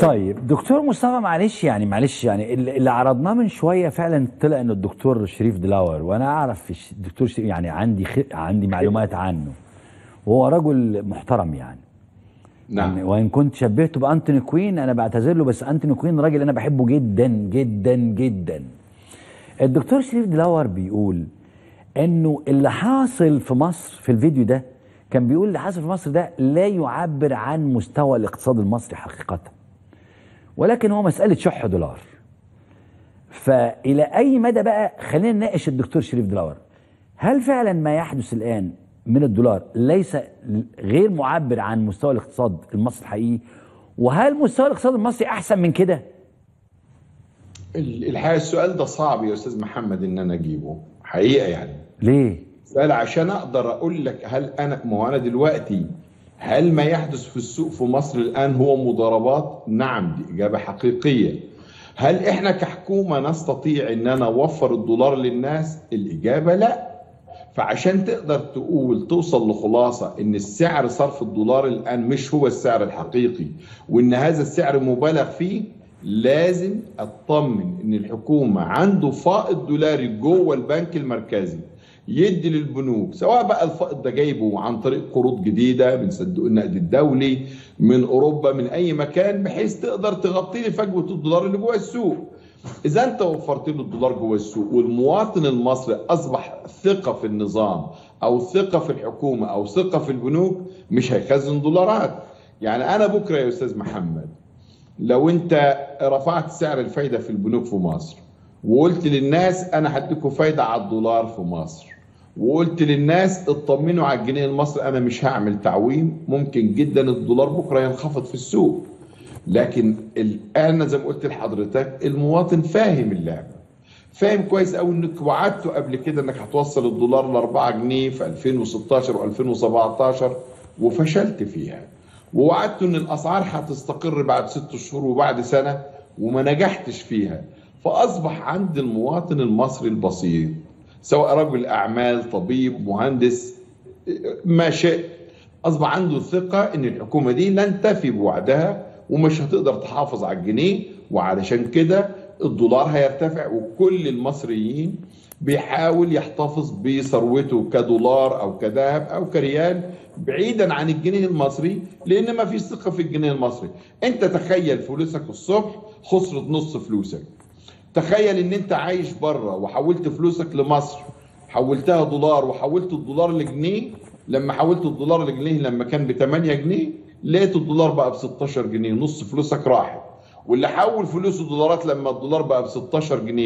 طيب دكتور مصطفى، معلش اللي عرضناه من شويه فعلا طلع انه الدكتور شريف دلاور، وانا اعرف الدكتور شريف، يعني عندي معلومات عنه، وهو رجل محترم يعني. نعم. وان كنت شبهته بانتوني كوين، انا بعتذر له، بس انتوني كوين راجل انا بحبه جدا جدا جدا. الدكتور شريف دلاور بيقول انه اللي حاصل في مصر في الفيديو ده، كان بيقول اللي حاصل في مصر ده لا يعبر عن مستوى الاقتصاد المصري حقيقة، ولكن هو مسألة شح دولار. فإلى أي مدى بقى، خلينا نناقش الدكتور شريف دلاور، هل فعلا ما يحدث الآن من الدولار ليس غير معبر عن مستوى الاقتصاد المصري الحقيقي؟ وهل مستوى الاقتصاد المصري أحسن من كده؟ الحقيقة السؤال ده صعب يا أستاذ محمد إن أنا أجيبه حقيقة يعني. ليه؟ سؤال عشان أقدر أقول لك ما هو أنا دلوقتي، هل ما يحدث في السوق في مصر الآن هو مضاربات؟ نعم، دي إجابة حقيقية. هل إحنا كحكومة نستطيع إن أنا أوفر الدولار للناس؟ الإجابة لا. فعشان تقدر توصل لخلاصة إن السعر صرف الدولار الآن مش هو السعر الحقيقي، وإن هذا السعر مبالغ فيه، لازم أطمن إن الحكومة عنده فائض دولاري جوه البنك المركزي يدي للبنوك، سواء بقى الفائض ده جايبه عن طريق قروض جديده من صندوق النقد الدولي، من اوروبا، من اي مكان، بحيث تقدر تغطي لي فجوه الدولار اللي جوه السوق. اذا انت وفرت له الدولار جوه السوق والمواطن المصري اصبح ثقه في النظام او ثقه في الحكومه او ثقه في البنوك، مش هيخزن دولارات. يعني انا بكره يا استاذ محمد، لو انت رفعت سعر الفايده في البنوك في مصر وقلت للناس انا هديكم فايده على الدولار في مصر، وقلت للناس اطمنوا على الجنيه المصري انا مش هعمل تعويم، ممكن جدا الدولار بكره ينخفض في السوق. لكن انا زي ما قلت لحضرتك، المواطن فاهم اللعبه، فاهم كويس قوي انك وعدته قبل كده انك هتوصل الدولار ل 4 جنيه في 2016 و2017 وفشلت فيها، ووعدته ان الاسعار هتستقر بعد 6 شهور وبعد سنه وما نجحتش فيها. فاصبح عند المواطن المصري البسيط، سواء رجل اعمال، طبيب، مهندس، ما شئ، اصبح عنده ثقه ان الحكومه دي لن تفي بوعدها ومش هتقدر تحافظ على الجنيه، وعلشان كده الدولار هيرتفع، وكل المصريين بيحاول يحتفظ بثروته كدولار او كذهب او كريال بعيدا عن الجنيه المصري، لان ما فيش ثقه في الجنيه المصري. انت تخيل فلوسك الصبح خسرت نص فلوسك، تخيل ان انت عايش بره وحولت فلوسك لمصر، حولتها دولار وحولت الدولار لجنيه، لما حولت الدولار لجنيه لما كان ب 8 جنيه لقيت الدولار بقى ب 16 جنيه، نص فلوسك راحت. واللي حول فلوسه دولارات لما الدولار بقى ب 16 جنيه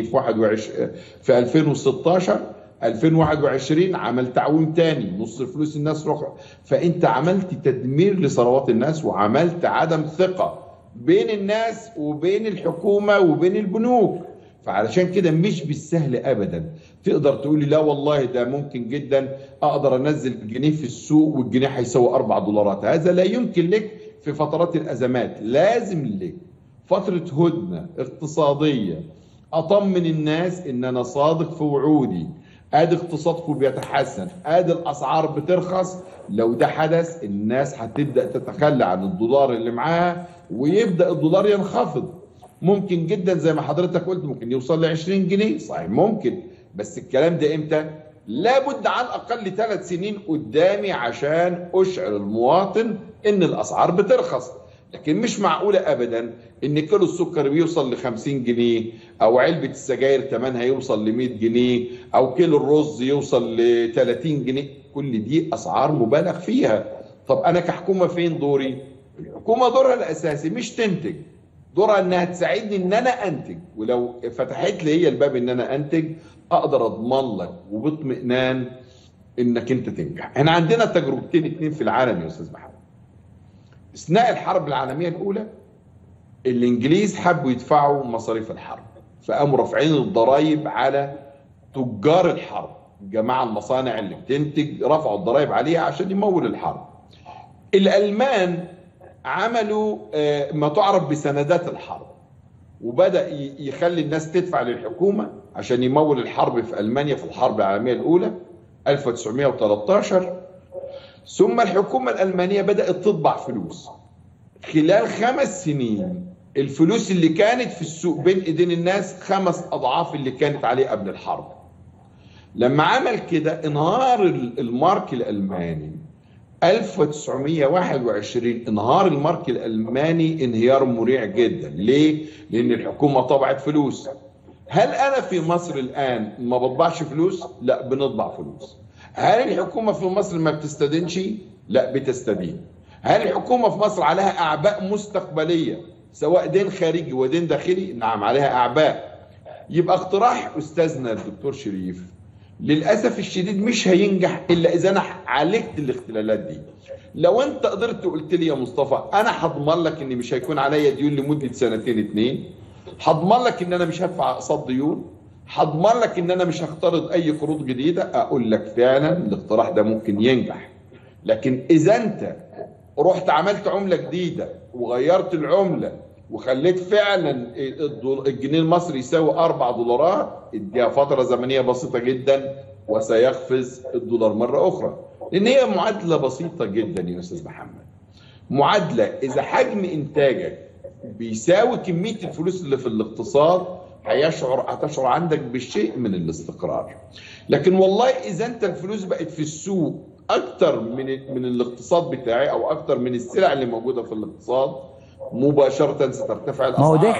في 2016 2021 عمل تعويم تاني، نص فلوس الناس رخص. فانت عملت تدمير لثروات الناس، وعملت عدم ثقة بين الناس وبين الحكومة وبين البنوك. فعلشان كده مش بالسهل ابدا تقدر تقولي لا والله ده ممكن جدا اقدر انزل الجنيه في السوق والجنيه هيساوي 4 دولارات، هذا لا يمكن لك في فترات الازمات. لازم لك فترة هدنة اقتصادية اطمن الناس ان انا صادق في وعودي، ادي اقتصادكم بيتحسن، ادي الاسعار بترخص. لو ده حدث الناس هتبدا تتخلى عن الدولار اللي معاها ويبدا الدولار ينخفض. ممكن جدا زي ما حضرتك قلت ممكن يوصل ل 20 جنيه، صحيح ممكن، بس الكلام ده امتى؟ لابد على الاقل 3 سنين قدامي عشان اشعر المواطن ان الاسعار بترخص. لكن مش معقوله ابدا ان كيلو السكر بيوصل ل 50 جنيه، او علبه السجاير ثمنها يوصل ل 100 جنيه، او كيلو الرز يوصل ل 30 جنيه. كل دي اسعار مبالغ فيها. طب انا كحكومه فين دوري؟ الحكومه دورها الاساسي مش تنتج، دورها انها تساعدني ان انا انتج، ولو فتحت لي هي الباب ان انا انتج اقدر اضمن لك وباطمئنان انك انت تنجح. احنا عندنا تجربتين 2 في العالم يا استاذ محمد. اثناء الحرب العالميه الاولى الانجليز حبوا يدفعوا مصاريف الحرب، فقاموا رافعين الضرائب على تجار الحرب، جماعه المصانع اللي بتنتج رفعوا الضرائب عليها عشان يمول الحرب. الالمان عملوا ما تعرف بسندات الحرب، وبدأ يخلي الناس تدفع للحكومة عشان يمول الحرب في ألمانيا في الحرب العالمية الأولى 1913. ثم الحكومة الألمانية بدأت تطبع فلوس. خلال 5 سنين الفلوس اللي كانت في السوق بين ايدين الناس 5 اضعاف اللي كانت عليه قبل الحرب. لما عمل كده انهار المارك الالماني 1921. انهار المارك الالماني انهيار مريع جدا. ليه؟ لان الحكومه طبعت فلوس. هل انا في مصر الان ما بطبعش فلوس؟ لا، بنطبع فلوس. هل الحكومه في مصر ما بتستدينش؟ لا، بتستدين. هل الحكومه في مصر عليها اعباء مستقبليه سواء دين خارجي ودين داخلي؟ نعم، عليها اعباء. يبقى اقتراح استاذنا الدكتور شريف للاسف الشديد مش هينجح الا اذا انا عالجت الاختلالات دي. لو انت قدرت قلت لي يا مصطفى انا هضمن لك ان مش هيكون عليا ديون لمده 2 هضمن لك ان انا مش هدفع اقساط ديون، هضمن لك ان انا مش هخترض اي قروض جديده، اقول لك فعلا الاقتراح ده ممكن ينجح. لكن اذا انت رحت عملت عمله جديده وغيرت العمله وخليت فعلا الجنيه المصري يساوي $4، اديها فتره زمنيه بسيطه جدا وسيقفز الدولار مره اخرى. لان هي معادله بسيطه جدا يا استاذ محمد. معادله اذا حجم انتاجك بيساوي كميه الفلوس اللي في الاقتصاد هتشعر عندك بالشيء من الاستقرار. لكن والله اذا انت الفلوس بقت في السوق اكتر من الاقتصاد بتاعي او اكتر من السلع اللي موجوده في الاقتصاد، مباشره سترتفع الاسعار.